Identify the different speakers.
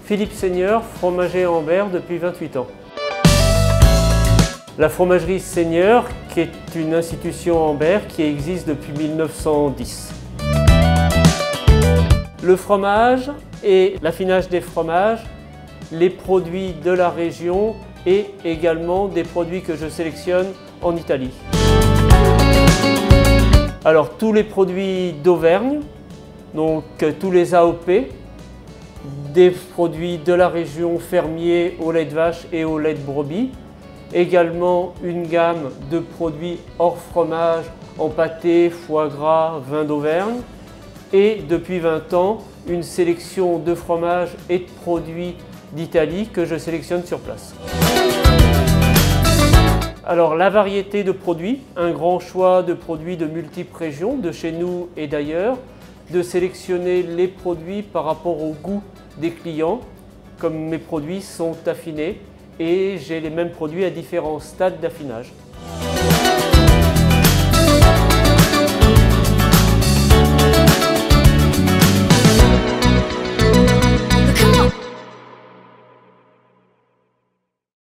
Speaker 1: Philippe Seigneur, fromager à Ambert depuis 28 ans. La fromagerie Seigneur, qui est une institution à Ambert qui existe depuis 1910. Le fromage et l'affinage des fromages, les produits de la région et également des produits que je sélectionne en Italie. Alors tous les produits d'Auvergne, donc tous les AOP, des produits de la région fermiers au lait de vache et au lait de brebis, également une gamme de produits hors fromage en pâté, foie gras, vin d'Auvergne et depuis 20 ans une sélection de fromages et de produits d'Italie que je sélectionne sur place. Alors la variété de produits, un grand choix de produits de multiples régions, de chez nous et d'ailleurs, de sélectionner les produits par rapport au goût des clients, comme mes produits sont affinés et j'ai les mêmes produits à différents stades d'affinage.